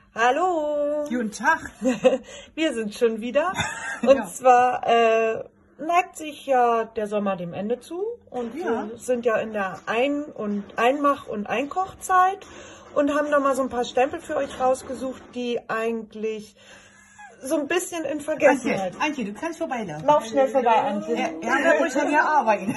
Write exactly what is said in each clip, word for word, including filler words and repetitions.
Hallo! Guten Tag! Wir sind schon wieder. Und ja. zwar äh, neigt sich ja der Sommer dem Ende zu. Und ja. wir sind ja in der Ein- und Einmach- und Einkochzeit und haben da mal so ein paar Stempel für euch rausgesucht, die eigentlich so ein bisschen in Vergessenheit. Antje, Antje, du kannst vorbeilaufen. Lauf schnell vorbei, Antje. Ja, ja, da muss ich ja arbeiten.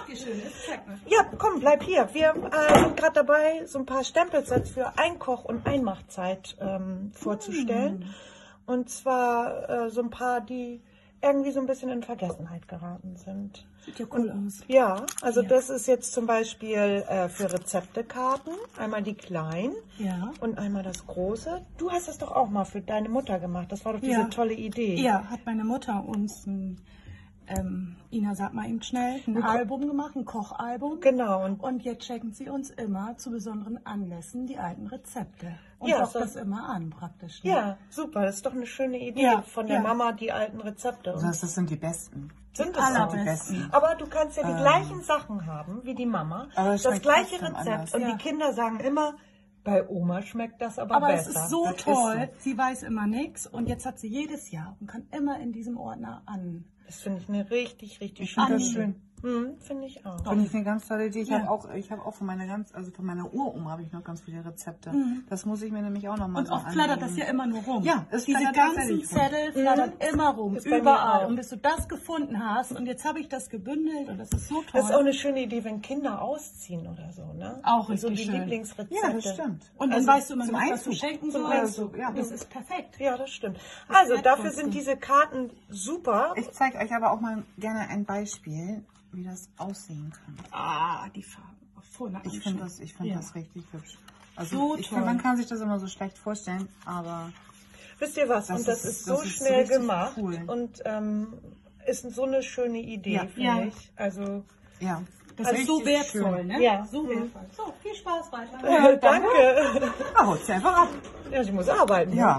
Ja, komm, bleib hier. Wir äh, sind gerade dabei, so ein paar Stempelsets für Einkoch- und Einmachzeit ähm, vorzustellen. Mm. Und zwar äh, so ein paar, die irgendwie so ein bisschen in Vergessenheit geraten sind. Sieht ja cool und, aus. Ja, also ja. das ist jetzt zum Beispiel äh, für Rezeptekarten. Einmal die kleinen ja. und einmal das große. Du hast das doch auch mal für deine Mutter gemacht. Das war doch diese ja. tolle Idee. Ja, hat meine Mutter uns ein, ähm, Ina, sag mal eben schnell, ein Album gemacht, ein Kochalbum. Genau. Und, und jetzt schenken sie uns immer zu besonderen Anlässen die alten Rezepte. Und ja, auch so das immer an praktisch. Ne? Ja, super. Das ist doch eine schöne Idee ja, von der ja. Mama, die alten Rezepte. Also das sind die besten. Sind die allerbesten. Aber du kannst ja die ähm, gleichen Sachen haben wie die Mama. Das, das gleiche Rezept. Anders. Und ja. die Kinder sagen immer, bei Oma schmeckt das aber, aber besser. Aber es ist so das toll. Ist so. Sie weiß immer nichts. Und jetzt hat sie jedes Jahr und kann immer in diesem Ordner an. Das finde ich eine richtig, richtig schöne Idee. das schön. Hm, finde ich auch. Finde ich eine ganz tolle Idee. Ich ja. habe auch, ich habe auch von meiner ganz, also von meiner Uroma habe ich noch ganz viele Rezepte. Mhm. Das muss ich mir nämlich auch noch mal. Und oft flattert das ja immer nur rum. Ja, es diese ganzen Zettel flattern mhm. immer rum, ist überall. Und bis du das gefunden hast und jetzt habe ich das gebündelt und das ist so toll. Das ist auch eine schöne Idee, wenn Kinder ausziehen oder so, ne? Auch richtig so die schön. Lieblingsrezepte. Ja, das stimmt. Und dann also weißt du immer nicht, was du schenken sollst. Ja, das ist perfekt. Ja, das stimmt. Also das dafür sind diese Karten super. Ich zeige euch aber auch mal gerne ein Beispiel, wie das aussehen kann. Ah, die Farben. Vorne ich finde das, ich find ja. das richtig hübsch. Also so ich find, man kann sich das immer so schlecht vorstellen, aber... Wisst ihr was? Das und das ist, ist so das schnell ist gemacht cool. und ähm, ist so eine schöne Idee, ja. finde ja. ich. Also... Ja. Das ist so wertvoll, schön. ne? Ja. So wertvoll. So, viel Spaß weiter. Ja, danke. Ja, holst du einfach ab. Ja, ich muss arbeiten. Ja.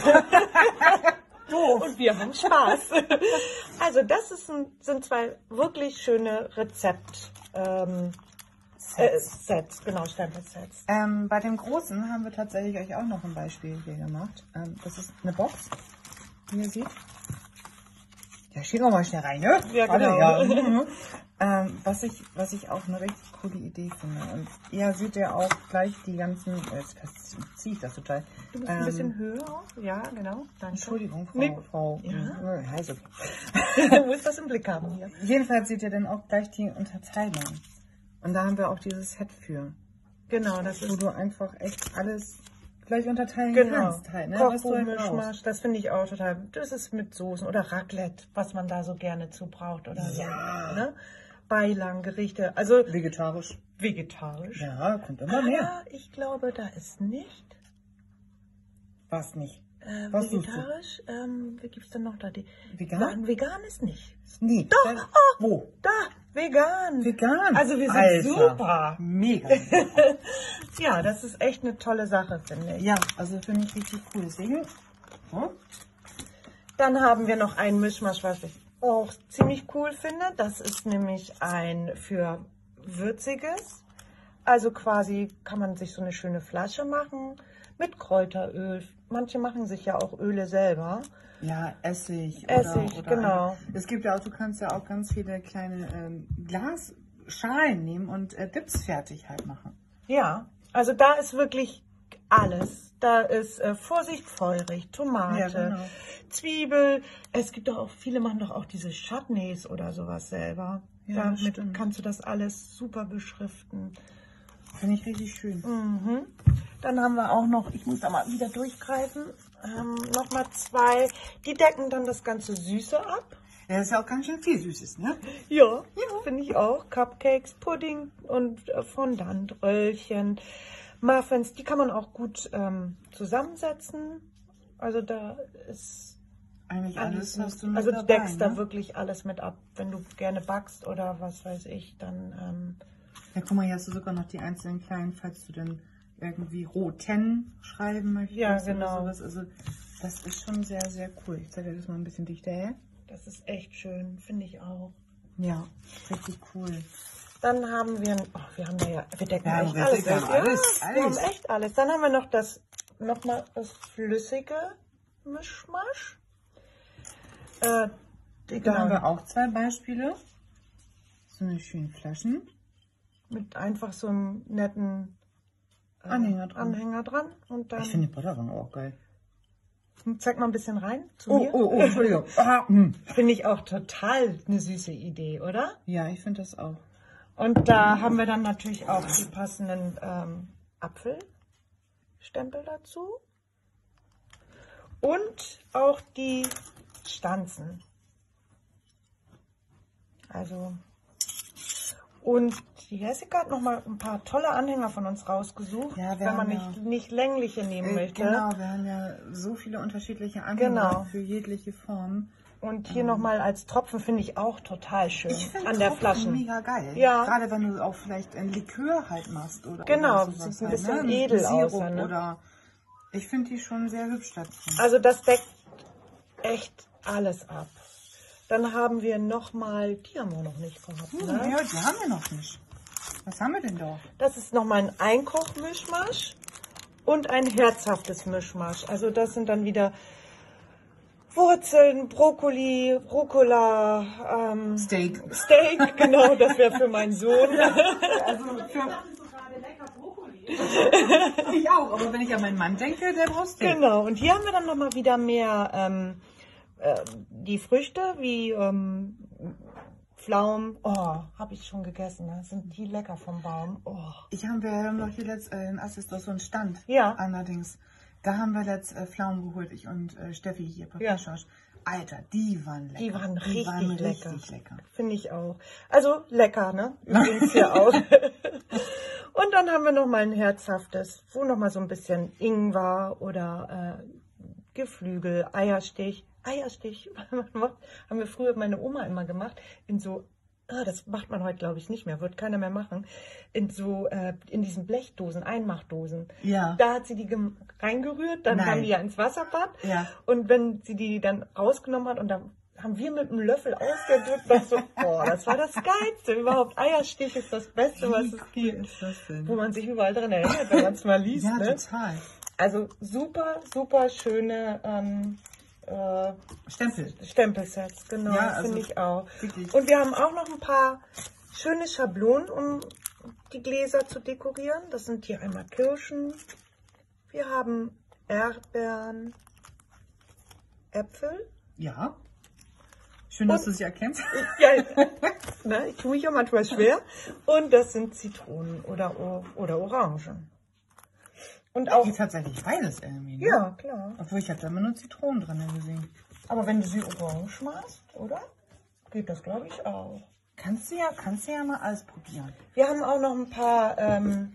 Und wir haben Spaß. Also das ist ein, sind zwei wirklich schöne Rezept ähm, Sets. Äh, Sets, genau, Stempelsets. Ähm, bei dem großen haben wir tatsächlich euch auch noch ein Beispiel hier gemacht. Ähm, das ist eine Box, wie ihr seht. Ja, schicken wir mal schnell rein, ne? Ja, genau. Warte, ja. ähm, was, ich, was ich auch eine richtig coole Idee finde. Und ihr seht ja auch gleich die ganzen... Jetzt ziehe ich das total. Du bist ähm, ein bisschen höher. Ja, genau. Danke. Entschuldigung, Frau... Nee. Frau ja. Ja, ist okay. Du musst das im Blick haben hier. Jedenfalls seht ihr dann auch gleich die Unterteilung. Und da haben wir auch dieses Set für. Genau, das Wo ist... du einfach echt alles... gleich unterteilen genau. kannst halt, ne? Kochbuch, Mischmasch, das finde ich auch total, das ist mit Soßen oder Raclette, was man da so gerne zu braucht oder ja. so, ne? Beilagen, Gerichte, also vegetarisch. Vegetarisch. Ja, kommt immer mehr. Ah, ich glaube, da ist nicht. Was nicht? Äh, was vegetarisch, ähm, wie gibt's denn noch da die? Vegan? Nein, vegan ist nicht. Nee. Doch, dann, oh, wo? Da, vegan. Vegan? Also wir sind Alter, super. Mega. Ja, das ist echt eine tolle Sache, finde ich. Ja, also finde ich richtig cool. Deswegen. Hm? Dann haben wir noch einen Mischmasch, was ich auch ziemlich cool finde. Das ist nämlich ein für Würziges. Also quasi kann man sich so eine schöne Flasche machen mit Kräuteröl. Manche machen sich ja auch Öle selber. Ja, Essig. Essig, oder, oder genau. Ein, es gibt ja auch, du kannst ja auch ganz viele kleine ähm, Glasschalen nehmen und äh, Dips fertig halt machen. Ja, also da ist wirklich alles. Da ist äh, Vorsicht, feurig, Tomate, ja, genau. Zwiebel. Es gibt doch auch, viele machen doch auch diese Chutneys oder sowas selber. Ja, Damit stimmt. kannst du das alles super beschriften. Finde ich richtig schön. Mhm. Dann haben wir auch noch, ich muss da mal wieder durchgreifen, ähm, nochmal zwei. Die decken dann das ganze Süße ab. Ja, das ist ja auch ganz schön viel Süßes, ne? Ja, ja. Finde ich auch. Cupcakes, Pudding und äh, Fondant, Röllchen, Muffins. Die kann man auch gut ähm, zusammensetzen. Also da ist eigentlich alles, was du mit Also du dabei, deckst ne? da wirklich alles mit ab. Wenn du gerne backst oder was weiß ich, dann... Ähm, ja, guck mal, hier hast du sogar noch die einzelnen kleinen, falls du dann irgendwie Roten schreiben möchtest. Ja, genau. Oder sowas. Also das ist schon sehr, sehr cool. Ich zeige dir das mal ein bisschen dichter her. Das ist echt schön, finde ich auch. Ja, richtig cool. Dann haben wir, oh, wir haben da ja, wir decken Ja, echt wir alles. decken Ja, alles, wir alles. haben echt alles. Dann haben wir noch das nochmal das flüssige Mischmasch. Äh, da haben wir auch zwei Beispiele. So eine schönen Flaschen. Mit einfach so einem netten äh, Anhänger dran. Anhänger dran. Und dann ich finde die Butterwange auch geil. Zeig mal ein bisschen rein zu oh, mir. Oh, oh, Entschuldigung. Ah, hm. Finde ich auch total eine süße Idee, oder? Ja, ich finde das auch. Und da haben wir dann natürlich auch die passenden ähm, Apfelstempel dazu. Und auch die Stanzen. Also, und die Jessica hat nochmal ein paar tolle Anhänger von uns rausgesucht, ja, wenn man ja, nicht, nicht längliche nehmen äh, möchte. Genau, wir haben ja so viele unterschiedliche Anhänger genau. für jegliche Form. Und hier ähm. nochmal als Tropfen finde ich auch total schön ich an der Flasche. Mega geil. Ja. Gerade wenn du auch vielleicht ein Likör halt machst oder genau, oder sowas sieht ein halt, bisschen ne? edel aus. Ne? Oder ich finde die schon sehr hübsch dazu. Also das deckt echt alles ab. Dann haben wir nochmal, die haben wir noch nicht gehabt. Hm, Ne? Ja, die haben wir noch nicht. Was haben wir denn da? Das ist nochmal ein Einkochmischmasch und ein herzhaftes Mischmasch. Also das sind dann wieder Wurzeln, Brokkoli, Rucola, ähm, Steak. Steak, genau, das wäre für meinen Sohn. Also für ich auch, aber wenn ich an meinen Mann denke, der braucht Steak. Genau, und hier haben wir dann nochmal wieder mehr ähm, äh, die Früchte, wie ähm, Pflaumen. Oh, habe ich schon gegessen, ne? Sind die lecker vom Baum. Oh. Ich haben, wir haben doch hier letzt, äh, in Assis doch so einen Stand. Ja. Allerdings. Da haben wir letzt äh, Pflaumen geholt, ich und äh, Steffi hier, Papierschorsch. Ja. Alter, die waren lecker. Die waren richtig, die waren lecker. richtig lecker. Finde ich auch. Also lecker, ne? Übrigens hier auch. Und dann haben wir noch mal ein herzhaftes, wo noch mal so ein bisschen Ingwer oder äh, Geflügel, Eierstich. Eierstich haben wir früher meine Oma immer gemacht. In so, ah, das macht man heute glaube ich nicht mehr, wird keiner mehr machen. In so, äh, in diesen Blechdosen, Einmachdosen. Ja. Da hat sie die reingerührt, dann Nein. haben die ja ins Wasserbad. Ja. Und wenn sie die dann rausgenommen hat und dann haben wir mit einem Löffel ausgedrückt, das so, boah, das war das Geilste überhaupt. Eierstich ist das Beste, was Wie es cool gibt. Ist das denn? Wo man sich überall dran erinnert, wenn man es mal liest. Ja, ne? total. Also super, super schöne ähm, äh, Stempel. Stempelsets, genau, Ja, also finde ich auch. wirklich. Und wir haben auch noch ein paar schöne Schablonen, um die Gläser zu dekorieren. Das sind hier einmal Kirschen. Wir haben Erdbeeren, Äpfel. Ja. Schön, dass Und, du sie erkennst. Ja, ne, ich tue mich ja manchmal schwer. Und das sind Zitronen oder, oder Orangen. Und auch Hier tatsächlich beides irgendwie. Ne? Ja, klar. Obwohl ich habe da immer nur Zitronen drin gesehen. Aber wenn du sie orange machst, oder? Geht das, glaube ich, auch. Kannst du ja, kannst du ja mal alles probieren. Wir haben auch noch ein paar, ähm,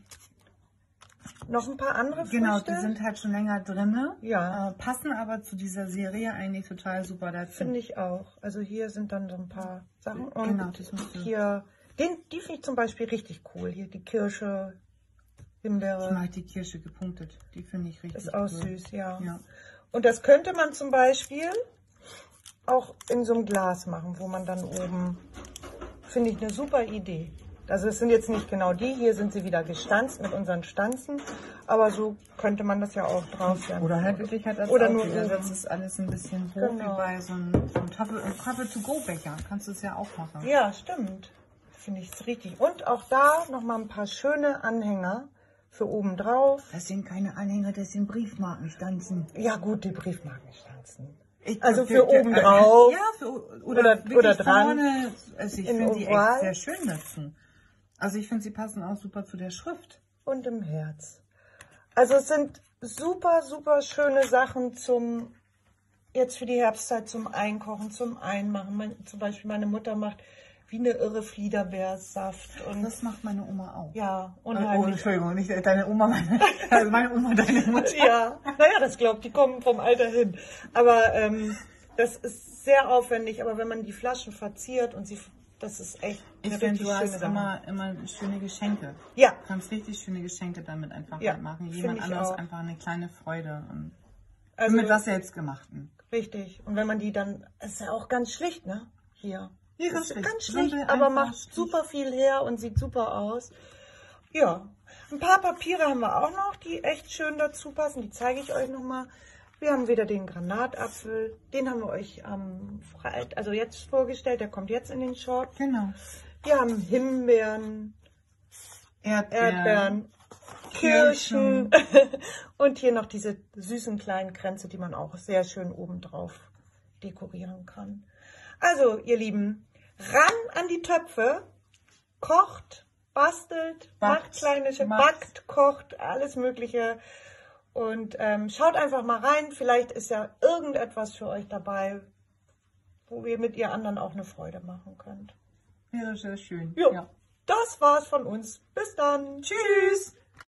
noch ein paar andere Früchte. Genau, die sind halt schon länger drin. Ja. Äh, passen aber zu dieser Serie eigentlich total super dazu. Finde ich auch. Also hier sind dann so ein paar Sachen. Und Genau, das musst du. hier, den, die finde ich zum Beispiel richtig cool. Hier die Kirsche, Himbeere. Ich mag die Kirsche gepunktet. Die finde ich richtig Ist auch cool. süß, ja. Ja. Und das könnte man zum Beispiel auch in so einem Glas machen, wo man dann oben, finde ich eine super Idee. Also es sind jetzt nicht genau die, hier sind sie wieder gestanzt mit unseren Stanzen, aber so könnte man das ja auch drauf werden. Oder halt wirklich halt als Oder nur Auflieger. oben. Das ist alles ein bisschen hoch Genau. wie bei so einem, so einem Kaffee-to-go-Becher. Kannst du es ja auch machen. Ja, stimmt. Finde ich richtig. Und auch da nochmal ein paar schöne Anhänger für oben drauf. Das sind keine Anhänger, das sind Briefmarkenstanzen. Ja gut, die Briefmarkenstanzen. Ich, Also für, für oben drauf. Ja, für, oder, Oder- wirklich oder dran. vorne. Also ich In finde die echt Oval. sehr schön dazu. Also ich finde, sie passen auch super zu der Schrift. Und im Herz. Also es sind super, super schöne Sachen zum, jetzt für die Herbstzeit zum Einkochen, zum Einmachen. Mein, zum Beispiel meine Mutter macht wie eine irre Fliederbeersaft. Und Das macht meine Oma auch. ja, Oh, unheimlich. Entschuldigung, nicht deine Oma, meine, also meine Oma, deine Mutter. Ja, naja, das glaubt, die kommen vom Alter hin. Aber ähm, das ist sehr aufwendig, aber wenn man die Flaschen verziert und sie, das ist echt Ich eine finde, richtig du schöne hast Sache. immer, immer schöne Geschenke. Ja. Du kannst richtig schöne Geschenke damit einfach Ja, halt machen. find Jemand ich anderes auch. einfach eine kleine Freude. Und Also, mit was selbstgemachten. richtig. Und wenn man die dann, es ist ja auch ganz schlicht, ne? Hier. Ja, Das ist ganz ganz schlicht. schlicht, Simpel, aber einfach, macht super viel her und sieht super aus. Ja, Ein paar Papiere haben wir auch noch, die echt schön dazu passen. Die zeige ich euch nochmal. Wir haben wieder den Granatapfel. Den haben wir euch am Freitag, also jetzt vorgestellt. Der kommt jetzt in den Short. Genau. Wir haben Himbeeren, Erdbeeren, Erdbeeren Kirschen und hier noch diese süßen kleinen Kränze, die man auch sehr schön obendrauf dekorieren kann. Also, ihr Lieben, ran an die Töpfe, kocht, bastelt, Backt, macht kleine, macht. backt, kocht, alles Mögliche. Und ähm, schaut einfach mal rein, vielleicht ist ja irgendetwas für euch dabei, wo ihr mit ihr anderen auch eine Freude machen könnt. Wäre sehr schön. Jo, Ja. das war's von uns. Bis dann. Tschüss.